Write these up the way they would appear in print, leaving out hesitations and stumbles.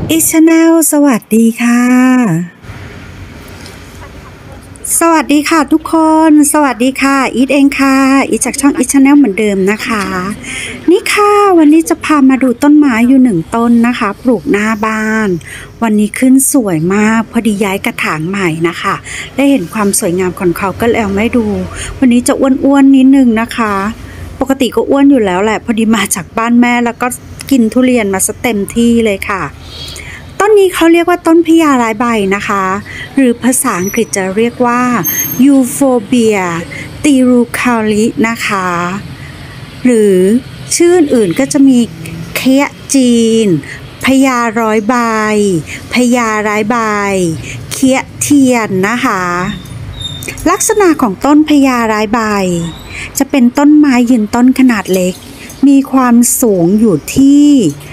อีชแนลสวัสดีค่ะสวัสดีค่ะทุกคนสวัสดีค่ะอีทเองค่ะอีทจากช่องอีชแนลเหมือนเดิมนะคะนี่ค่ะวันนี้จะพามาดูต้นไม้อยู่1 ต้นนะคะปลูกหน้าบ้านวันนี้ขึ้นสวยมากพอดีย้ายกระถางใหม่นะคะได้เห็นความสวยงามของเขาก็เลยเอามาให้ดูวันนี้จะอ้วนๆนิดนึงนะคะปกติก็อ้วนอยู่แล้วแหละพอดีมาจากบ้านแม่แล้วก็กินทุเรียนมาซะเต็มที่เลยค่ะต้นนี้เขาเรียกว่าต้นพญาร้ายใบนะคะหรือภาษาอังกฤษจะเรียกว่า Euphorbia tirucali นะคะหรือชื่ออื่นก็จะมีเคียจีนพญาร้อยใบพญาร้ายใบเคียเทียนนะคะลักษณะของต้นพญาร้ายใบจะเป็นต้นไม้ยืนต้นขนาดเล็กมีความสูงอยู่ที่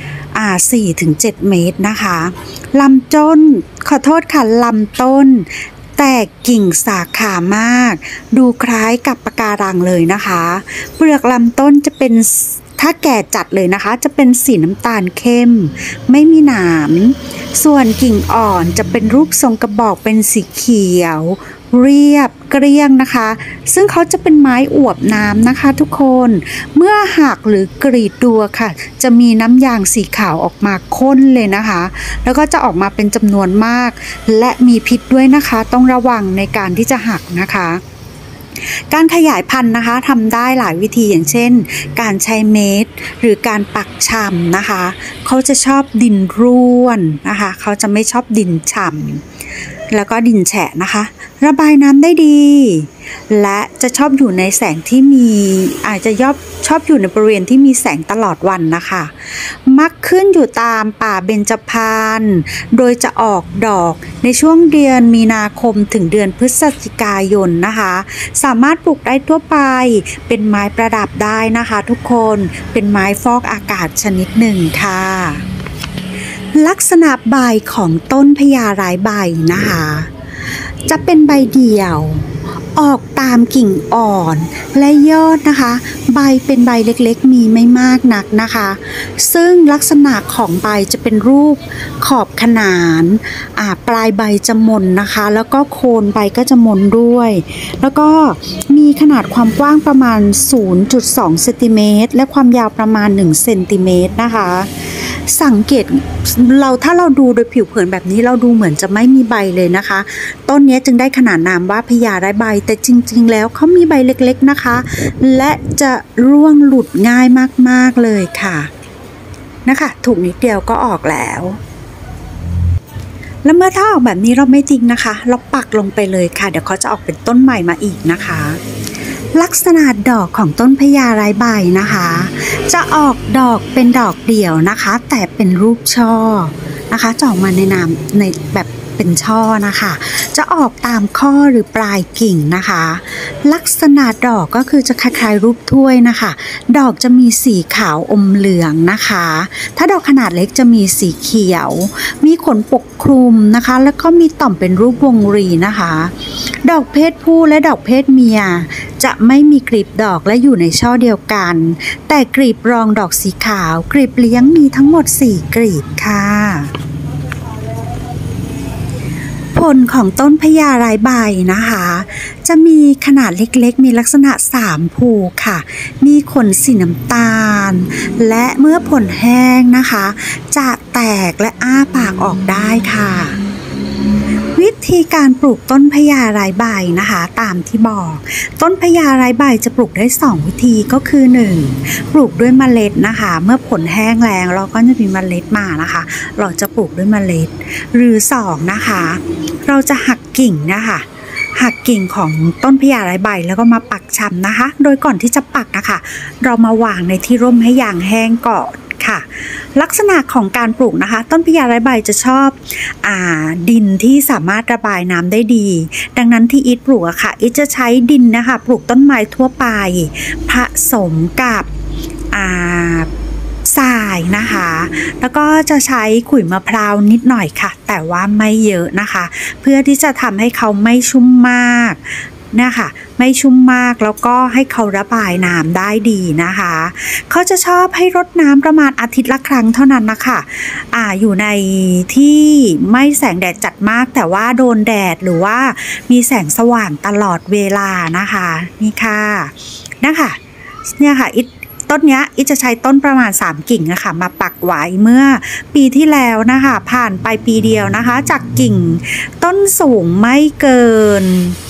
4-7 เมตรนะคะลำต้นขอโทษค่ะลำต้นแตกกิ่งสาขามากดูคล้ายกับปะการังเลยนะคะเปลือกลำต้นจะเป็นถ้าแก่จัดเลยนะคะจะเป็นสีน้ำตาลเข้มไม่มีหนามส่วนกิ่งอ่อนจะเป็นรูปทรงกระบอกเป็นสีเขียวเรียบเกลี้ยงนะคะซึ่งเขาจะเป็นไม้อวบน้ำนะคะทุกคนเมื่อหักหรือกรีดดูค่ะจะมีน้ำยางสีขาวออกมาข้นเลยนะคะแล้วก็จะออกมาเป็นจำนวนมากและมีพิษด้วยนะคะต้องระวังในการที่จะหักนะคะการขยายพันธุ์นะคะทำได้หลายวิธีอย่างเช่นการใช้เม็ดหรือการปักชำนะคะเขาจะชอบดินร่วนนะคะเขาจะไม่ชอบดินฉ่ำแล้วก็ดินแฉะนะคะระบายน้ำได้ดีและจะชอบอยู่ในแสงที่มีอาจจะชอบอยู่ในบริเวณที่มีแสงตลอดวันนะคะมักขึ้นอยู่ตามป่าเบญจพรรณโดยจะออกดอกในช่วงเดือนมีนาคมถึงเดือนพฤศจิกายนนะคะสามารถปลูกได้ทั่วไปเป็นไม้ประดับได้นะคะทุกคนเป็นไม้ฟอกอากาศชนิดหนึ่งค่ะลักษณะใบของต้นพญาร้ายใบนะคะจะเป็นใบเดี่ยวออกตามกิ่งอ่อนและยอดนะคะใบเป็นใบเล็กๆมีไม่มากนักนะคะซึ่งลักษณะของใบจะเป็นรูปขอบขนานปลายใบจะมนนะคะแล้วก็โคนใบก็จะมนด้วยแล้วก็มีขนาดความกว้างประมาณ 0.2 เซนติเมตรและความยาวประมาณ1 เซนติเมตรนะคะสังเกตถ้าเราดูโดยผิวเผินแบบนี้เราดูเหมือนจะไม่มีใบเลยนะคะต้นนี้จึงได้ขนานนามว่าพญาร้ายใบแต่จริงๆแล้วเขามีใบเล็กๆนะคะและจะร่วงหลุดง่ายมากๆเลยค่ะนะคะถูกนิดเดียวก็ออกแล้วแล้วเมื่อถ้าออกแบบนี้เราไม่ทิ้งนะคะเราปักลงไปเลยค่ะเดี๋ยวเขาจะออกเป็นต้นใหม่มาอีกนะคะลักษณะดอกของต้นพญาร้ายใบนะคะจะออกดอกเป็นดอกเดี่ยวนะคะแต่เป็นรูปช่อนะคะจะออกมาในแบบเป็นช่อนะคะจะออกตามข้อหรือปลายกิ่งนะคะลักษณะดอกก็คือจะคล้ายๆรูปถ้วยนะคะดอกจะมีสีขาวอมเหลืองนะคะถ้าดอกขนาดเล็กจะมีสีเขียวมีขนปกคลุมนะคะแล้วก็มีต่อมเป็นรูปวงรีนะคะดอกเพศผู้และดอกเพศเมียจะไม่มีกลีบดอกและอยู่ในช่อเดียวกันแต่กลีบรองดอกสีขาวกลีบเลี้ยงมีทั้งหมด4 กลีบค่ะผลของต้นพญาร้ายใบนะคะจะมีขนาดเล็กๆมีลักษณะ3 ภูค่ะมีขนสีน้ำตาลและเมื่อผลแห้งนะคะจะแตกและอ้าปากออกได้ค่ะวิธีการปลูกต้นพญาร้ายใบนะคะตามที่บอกต้นพญาร้ายใบจะปลูกได้2 วิธีก็คือ1ปลูกด้วยเมล็ดนะคะเมื่อผลแห้งแล้งเราก็จะมีเมล็ดมานะคะเราจะปลูกด้วยเมล็ดหรือ2นะคะเราจะหักกิ่งนะคะหักกิ่งของต้นพญาร้ายใบแล้วก็มาปักชำนะคะโดยก่อนที่จะปักนะคะเรามาวางในที่ร่มให้ยางแห้งก่อนค่ะลักษณะของการปลูกนะคะต้นพญาร้ายใบจะชอบดินที่สามารถระบายน้ำได้ดีดังนั้นที่อีทปลูกอะค่ะอีทจะใช้ดินนะคะปลูกต้นไม้ทั่วไปผสมกับทรายนะคะแล้วก็จะใช้ขุยมะพร้าวนิดหน่อยค่ะแต่ว่าไม่เยอะนะคะเพื่อที่จะทำให้เขาไม่ชุ่มมากเนี่ยค่ะไม่ชุ่มมากแล้วก็ให้เขาระบายน้ำได้ดีนะคะเขาจะชอบให้รดน้ำประมาณอาทิตย์ละครั้งเท่านั้นนะคะอยู่ในที่ไม่แสงแดดจัดมากแต่ว่าโดนแดดหรือว่ามีแสงสว่างตลอดเวลานะคะนี่ค่ะนะคะเนี่ยค่ะต้นนี้จะใช้ต้นประมาณ3กิ่งนะคะมาปักไว้เมื่อปีที่แล้วนะคะผ่านไปปีเดียวนะคะจากกิ่งต้นสูงไม่เกิน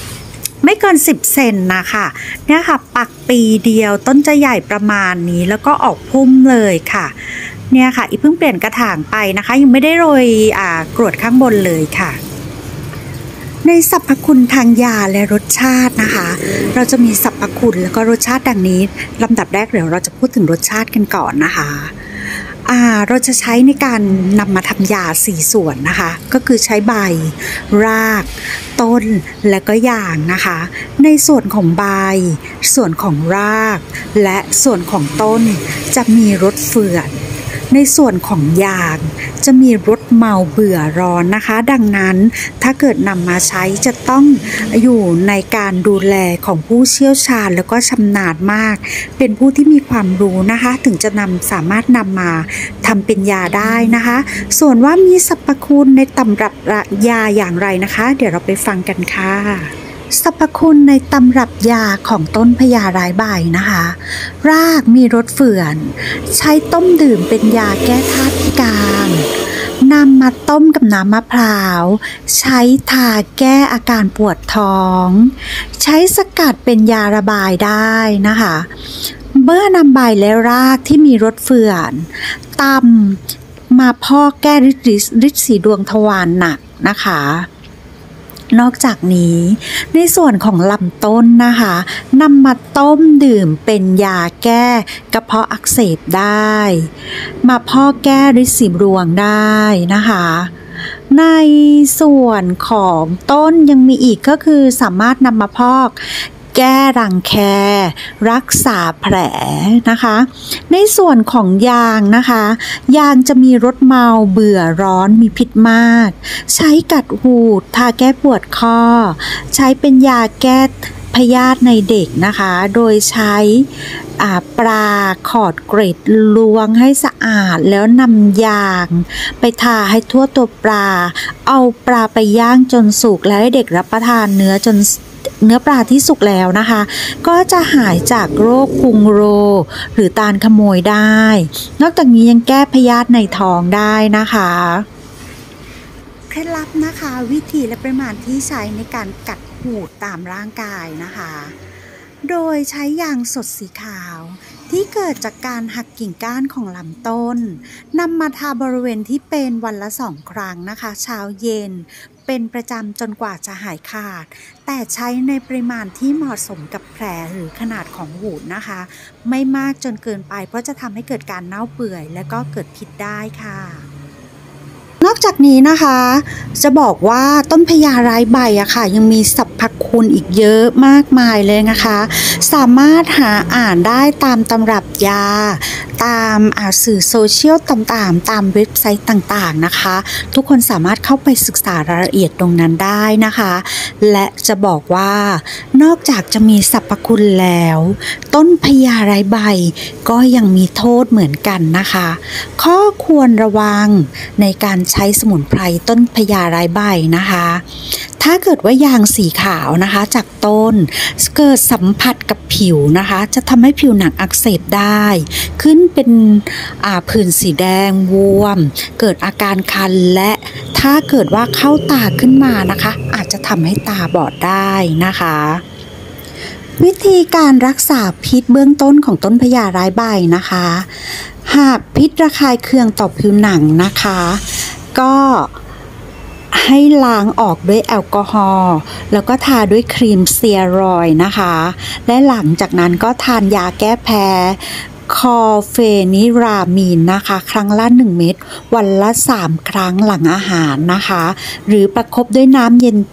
10 เซนนะคะเนี่ยค่ะปักปีเดียวต้นจะใหญ่ประมาณนี้แล้วก็ออกพุ่มเลยค่ะเนี่ยค่ะเพิ่งเปลี่ยนกระถางไปนะคะยังไม่ได้โรยกรวดข้างบนเลยค่ะในสรรพคุณทางยาและรสชาตินะคะเราจะมีสรรพคุณแล้วก็รสชาติดังนี้ลำดับแรกเดี๋ยวเราจะพูดถึงรสชาติกันก่อนนะคะเราจะใช้ในการนำมาทำยา4 ส่วนนะคะก็คือใช้ใบรากต้นและก็ยางนะคะในส่วนของใบส่วนของรากและส่วนของต้นจะมีรสเฝื่อนในส่วนของยางจะมีรสเมาเบื่อร้อนนะคะดังนั้นถ้าเกิดนำมาใช้จะต้องอยู่ในการดูแลของผู้เชี่ยวชาญแล้วก็ชำนาญมากเป็นผู้ที่มีความรู้นะคะถึงจะสามารถนำมาทำเป็นยาได้นะคะส่วนว่ามีสรรพคุณในตำรับยาอย่างไรนะคะเดี๋ยวเราไปฟังกันค่ะสรรพคุณในตำรับยาของต้นพญาร้ายใบนะคะรากมีรสเฝื่อนใช้ต้มดื่มเป็นยาแก้ธาตุกลางนำมาต้มกับน้ำมะพร้าวใช้ทาแก้อาการปวดท้องใช้สกัดเป็นยาระบายได้นะคะเมื่อนำใบและรากที่มีรสเฝื่อนตำมาพอกแก้ฤทธิ์สีดวงทวารหนักนะคะนอกจากนี้ในส่วนของลำต้นนะคะนำมาต้มดื่มเป็นยาแก้กระเพาะอักเสบได้มาพอกแก้ฤทธิ์สีดวงได้นะคะในส่วนของต้นยังมีอีกก็คือสามารถนำมาพอกแก้รังแครักษาแผลนะคะในส่วนของยางนะคะยางจะมีรสเมาเบื่อร้อนมีพิษมากใช้กัดหูดทาแก้ปวดข้อใช้เป็นยาแก้พยาธิในเด็กนะคะโดยใช้ปลาขอดเกร็ดล้วงให้สะอาดแล้วนำยางไปทาให้ทั่วตัวปลาเอาปลาไปย่างจนสุกแล้วให้เด็กรับประทานเนื้อปลาที่สุกแล้วนะคะก็จะหายจากโรคพุงโรหรือตาลขโมยได้นอกจากนี้ยังแก้พยาธิในท้องได้นะคะเคล็ดลับนะคะวิธีและปริมาณที่ใช้ในการกัดหูดตามร่างกายนะคะโดยใช้ยางสดสีขาวที่เกิดจากการหักกิ่งก้านของลำต้นนำมาทาบริเวณที่เป็นวันละ2 ครั้งนะคะเช้าเย็นเป็นประจำจนกว่าจะหายขาดแต่ใช้ในปริมาณที่เหมาะสมกับแผลหรือขนาดของหูดนะคะไม่มากจนเกินไปเพราะจะทำให้เกิดการเน่าเปื่อยและก็เกิดพิษได้ค่ะนอกจากนี้นะคะจะบอกว่าต้นพญาร้ายใบอะค่ะยังมีสรรพคุณอีกเยอะมากมายเลยนะคะสามารถหาอ่านได้ตามตำรับยาตามสื่อโซเชียลต่างๆตามเว็บไซต์ต่างๆนะคะทุกคนสามารถเข้าไปศึกษารายละเอียดตรงนั้นได้นะคะและจะบอกว่านอกจากจะมีสรรพคุณแล้วต้นพญาร้ายใบก็ยังมีโทษเหมือนกันนะคะข้อควรระวังในการใช้สมุนไพรต้นพญาร้ายใบนะคะถ้าเกิดว่ายางสีขาวนะคะจากต้นเกิดสัมผัสกับผิวนะคะจะทำให้ผิวหนังอักเสบได้ขึ้นเป็นผื่นสีแดงบวมเกิดอาการคันและถ้าเกิดว่าเข้าตาขึ้นมานะคะอาจจะทำให้ตาบอดได้นะคะวิธีการรักษาพิษเบื้องต้นของต้นพญาร้ายใบนะคะหากพิษระคายเคืองต่อผิวหนังนะคะก็ให้ล้างออกด้วยแอลกอฮอล์แล้วก็ทาด้วยครีมสเตียรอยด์นะคะและหลังจากนั้นก็ทานยาแก้แพ้คอเฟนิรามีนนะคะครั้งละ1 เม็ดวันละ3 ครั้งหลังอาหารนะคะหรือประคบด้วยน้ำเย็นจัด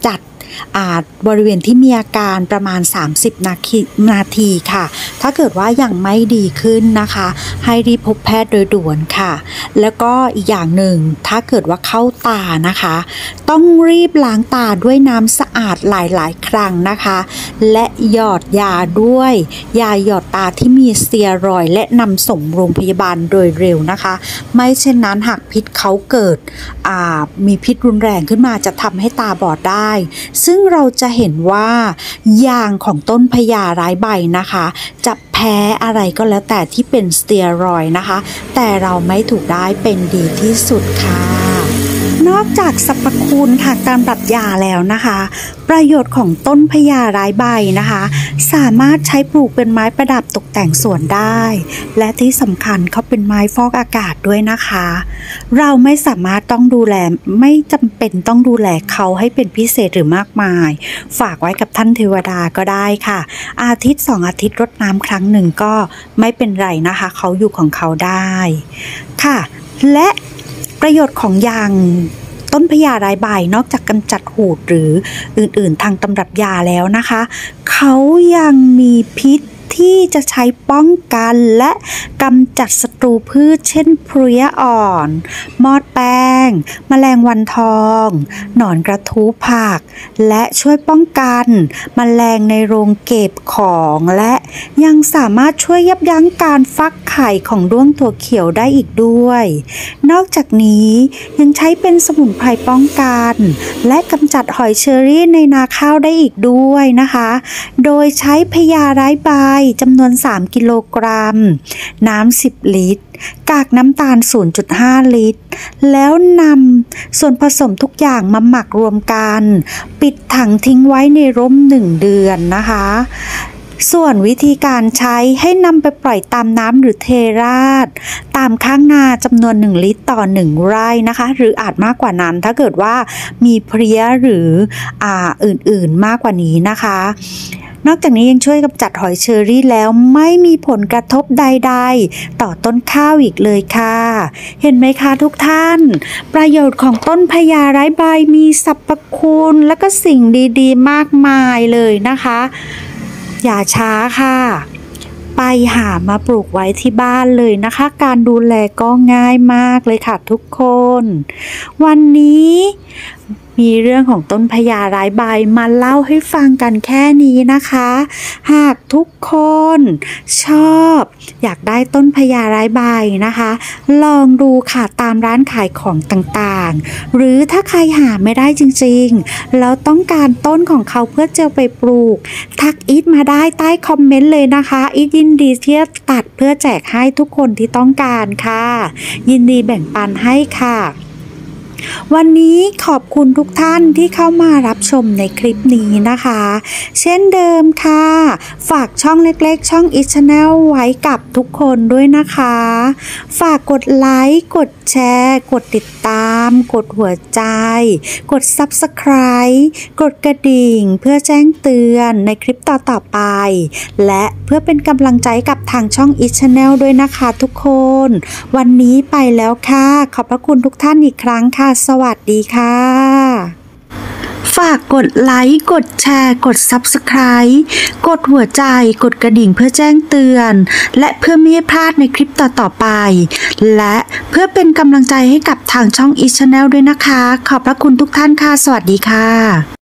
บริเวณที่มีอาการประมาณ30นาทีค่ะถ้าเกิดว่ายังไม่ดีขึ้นนะคะให้รีบพบแพทย์โดยด่วนค่ะแล้วก็อีกอย่างหนึ่งถ้าเกิดว่าเข้าตานะคะต้องรีบล้างตาด้วยน้ำสะอาดหลายๆครั้งนะคะและหยอดยาด้วยยาหยอดตาที่มีสเตียรอยด์และนำส่งโรงพยาบาลโดยเร็วนะคะไม่เช่นนั้นหากพิษเขาเกิดมีพิษรุนแรงขึ้นมาจะทำให้ตาบอดได้ซึ่งเราจะเห็นว่ายางของต้นพญาร้ายใบนะคะจะแพ้อะไรก็แล้วแต่ที่เป็นสเตียรอยด์นะคะแต่เราไม่ถูกได้เป็นดีที่สุดค่ะนอกจากสรรพคุณทางการปรับยาแล้วนะคะประโยชน์ของต้นพญาร้ายใบนะคะสามารถใช้ปลูกเป็นไม้ประดับตกแต่งสวนได้และที่สำคัญเขาเป็นไม้ฟอกอากาศด้วยนะคะเราไม่สามารถต้องดูแลไม่จำเป็นต้องดูแลเขาให้เป็นพิเศษหรือมากมายฝากไว้กับท่านเทวดาก็ได้ค่ะอาทิตย์2 อาทิตย์รดน้ำครั้งหนึ่งก็ไม่เป็นไรนะคะเขาอยู่ของเขาได้ค่ะและประโยชน์ของยางต้นพญาร้ายใบนอกจากกำจัดหูดหรืออื่นๆทางตำรับยาแล้วนะคะเขายังมีพิษที่จะใช้ป้องกันและกำจัดศัตรูพืชเช่นเพลี้ยอ่อนมอดแป้งแมลงวันทองหนอนกระทู้ผักและช่วยป้องกันแมลงในโรงเก็บของและยังสามารถช่วยยับยั้งการฟักไข่ของด้วงถั่วเขียวได้อีกด้วยนอกจากนี้ยังใช้เป็นสมุนไพรป้องกันและกำจัดหอยเชอรี่ในนาข้าวได้อีกด้วยนะคะโดยใช้พญาร้ายใบจำนวน3 กิโลกรัมน้ำ10 ลิตรกากน้ำตาล 0.5 ลิตรแล้วนำส่วนผสมทุกอย่างมาหมักรวมกันปิดถังทิ้งไว้ในร่ม1 เดือนนะคะส่วนวิธีการใช้ให้นำไปปล่อยตามน้ำหรือเทราดตามข้างนาจำนวน1 ลิตรต่อ1 ไร่นะคะหรืออาจมากกว่านั้นถ้าเกิดว่ามีเพลี้ยหรืออื่นๆมากกว่านี้นะคะนอกจากนี้ยังช่วยกำจัดหอยเชอรี่แล้วไม่มีผลกระทบใดๆต่อต้นข้าวอีกเลยค่ะเห็นไหมคะทุกท่านประโยชน์ของต้นพญาร้ายใบมีสรรพคุณและก็สิ่งดีๆมากมายเลยนะคะอย่าช้าค่ะไปหามาปลูกไว้ที่บ้านเลยนะคะการดูแลก็ง่ายมากเลยค่ะทุกคนวันนี้มีเรื่องของต้นพญาร้ายใบมาเล่าให้ฟังกันแค่นี้นะคะหากทุกคนชอบอยากได้ต้นพญาร้ายใบนะคะลองดูค่ะตามร้านขายของต่างๆหรือถ้าใครหาไม่ได้จริงๆแล้วต้องการต้นของเขาเพื่อจะไปปลูกทักอีทมาได้ใต้คอมเมนต์เลยนะคะอีทยินดีที่จะตัดเพื่อแจกให้ทุกคนที่ต้องการค่ะยินดีแบ่งปันให้ค่ะวันนี้ขอบคุณทุกท่านที่เข้ามารับชมในคลิปนี้นะคะเช่นเดิมค่ะฝากช่องเล็กๆช่อง It Channel ไว้กับทุกคนด้วยนะคะฝากกดไลค์กดแชร์กดติดตามกดหัวใจกด Subscribe กดกระดิ่งเพื่อแจ้งเตือนในคลิปต่อๆไปและเพื่อเป็นกำลังใจกับทางช่อง It Channel ด้วยนะคะทุกคนวันนี้ไปแล้วค่ะขอบพระคุณทุกท่านอีกครั้งค่ะสวัสดีค่ะฝากกดไลค์กดแชร์กด Subscribe กดหัวใจกดกระดิ่งเพื่อแจ้งเตือนและเพื่อไม่ให้พลาดในคลิปต่อๆไปและเพื่อเป็นกำลังใจให้กับทางช่อง It Channel ด้วยนะคะขอบพระคุณทุกท่านค่ะสวัสดีค่ะ